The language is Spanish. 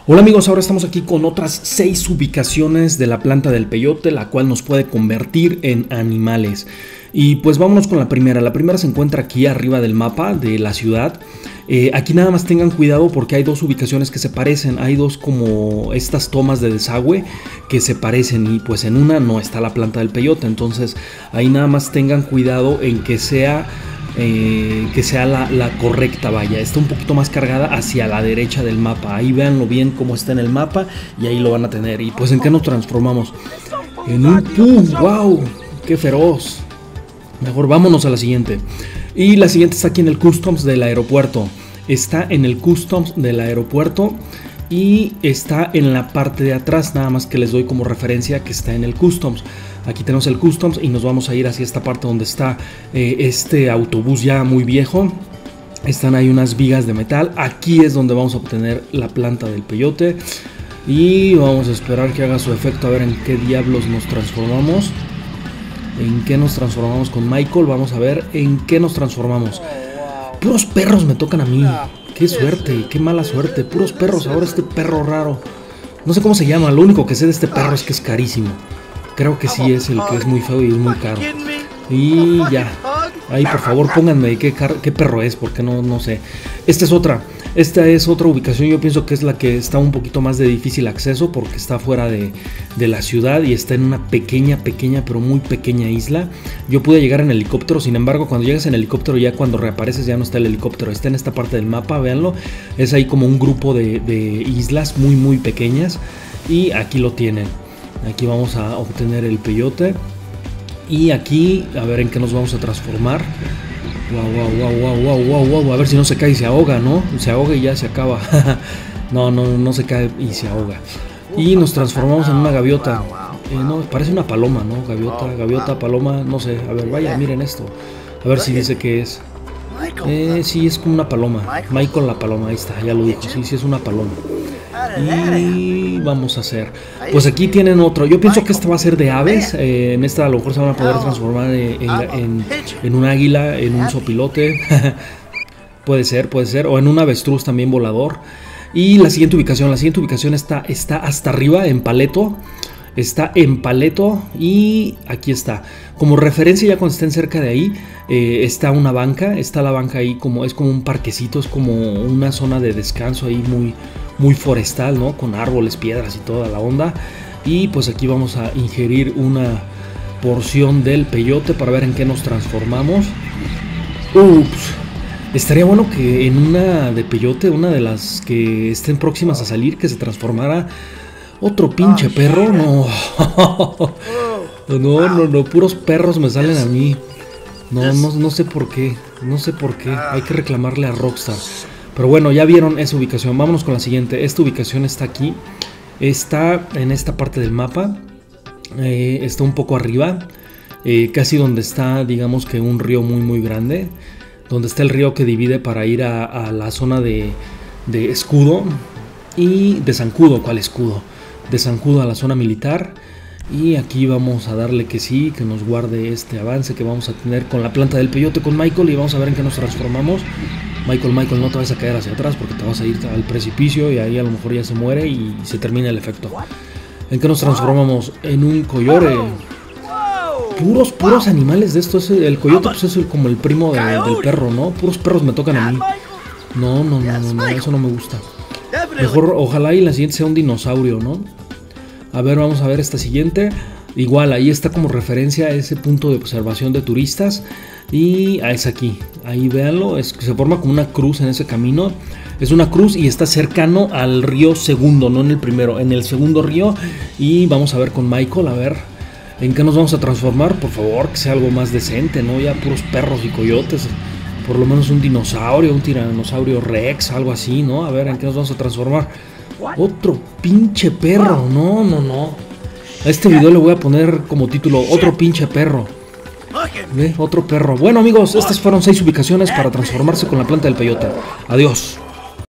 Hola amigos, ahora estamos aquí con otras 6 ubicaciones de la planta del peyote, la cual nos puede convertir en animales. Y pues vámonos con la primera. La primera se encuentra aquí arriba del mapa de la ciudad. Aquí nada más tengan cuidado porque hay dos ubicaciones que se parecen. Hay dos como estas tomas de desagüe que se parecen y pues en una no está la planta del peyote. Entonces ahí nada más tengan cuidado en que sea la correcta, vaya, está un poquito más cargada hacia la derecha del mapa. Ahí véanlo bien cómo está en el mapa y ahí lo van a tener. Y pues ¿en qué nos transformamos? En un pug. ¡Wow! ¡Qué feroz! Mejor vámonos a la siguiente. Y la siguiente está aquí en el Customs del aeropuerto. Está en el Customs del aeropuerto y está en la parte de atrás, nada más que les doy como referencia que está en el Customs. Aquí tenemos el Customs y nos vamos a ir hacia esta parte donde está este autobús ya muy viejo. Están ahí unas vigas de metal. Aquí es donde vamos a obtener la planta del peyote. Y vamos a esperar que haga su efecto, a ver en qué diablos nos transformamos. ¿En qué nos transformamos con Michael? Vamos a ver en qué nos transformamos. Puros perros me tocan a mí. Qué suerte, qué mala suerte. Puros perros, ahora este perro raro. No sé cómo se llama, lo único que sé de este perro es que es carísimo. Creo que sí es el que es muy feo y es muy caro. Y ya. Ahí por favor pónganme qué perro es, porque no sé. Esta es otra ubicación. Yo pienso que es la que está un poquito más de difícil acceso porque está fuera de la ciudad y está en una pequeña pero muy pequeña isla. Yo pude llegar en helicóptero, sin embargo cuando llegas en helicóptero, ya cuando reapareces ya no está el helicóptero, está en esta parte del mapa, véanlo. Es ahí como un grupo de islas muy pequeñas y aquí lo tienen. Aquí vamos a obtener el peyote. Y aquí, a ver en qué nos vamos a transformar. Wow. A ver si no se cae y se ahoga, ¿no? Se ahoga y ya se acaba. No se cae y se ahoga. Y nos transformamos en una gaviota. No, parece una paloma, ¿no? Gaviota, paloma, no sé. A ver, vaya, miren esto. A ver si dice que es. Sí, es como una paloma. Michael la paloma, ahí está, ya lo dijo. Sí, es una paloma. Y vamos a hacer, pues aquí tienen otro. Yo pienso que este va a ser de aves. En esta a lo mejor se van a poder transformar en un águila, en un sopilote. puede ser, o en un avestruz también volador. Y la siguiente ubicación está hasta arriba en Paleto. Está en Paleto y aquí está. Como referencia, ya cuando estén cerca de ahí, está una banca. Está la banca ahí, es como un parquecito, es como una zona de descanso ahí muy forestal, ¿no? Con árboles, piedras y toda la onda. Y pues aquí vamos a ingerir una porción del peyote para ver en qué nos transformamos. Ups. Estaría bueno que en una de peyote, una de las que estén próximas a salir, que se transformara otro pinche perro. No, puros perros me salen a mí. No sé por qué. Hay que reclamarle a Rockstar. Pero bueno, ya vieron esa ubicación. Vámonos con la siguiente. Esta ubicación está aquí. Está en esta parte del mapa. Está un poco arriba. Casi donde está, digamos que un río muy grande. Donde está el río que divide para ir a la zona de escudo. Y de zancudo. ¿Cuál escudo? De zancudo a la zona militar. Y aquí vamos a darle que sí, que nos guarde este avance que vamos a tener con la planta del peyote con Michael. Y vamos a ver en qué nos transformamos. Michael, no te vas a caer hacia atrás porque te vas a ir al precipicio y ahí a lo mejor ya se muere y se termina el efecto. ¿En qué nos transformamos? En un coyote. Puros animales de esto. El coyote pues es como el primo del perro, ¿no? Puros perros me tocan a mí. No, eso no me gusta. Mejor ojalá y la siguiente sea un dinosaurio, ¿no? A ver, vamos a ver esta siguiente. Igual, ahí está como referencia a ese punto de observación de turistas. Y es aquí, ahí véanlo, se forma como una cruz en ese camino. Es una cruz y está cercano al río segundo, no en el primero, en el segundo río. Y vamos a ver con Michael, a ver en qué nos vamos a transformar. Por favor, que sea algo más decente, ¿no? Ya puros perros y coyotes. Por lo menos un dinosaurio, un tiranosaurio rex, algo así, ¿no? A ver en qué nos vamos a transformar. Otro pinche perro, no. A este video le voy a poner como título otro pinche perro. Otro perro. Bueno amigos, estas fueron 6 ubicaciones para transformarse con la planta del peyote. Adiós.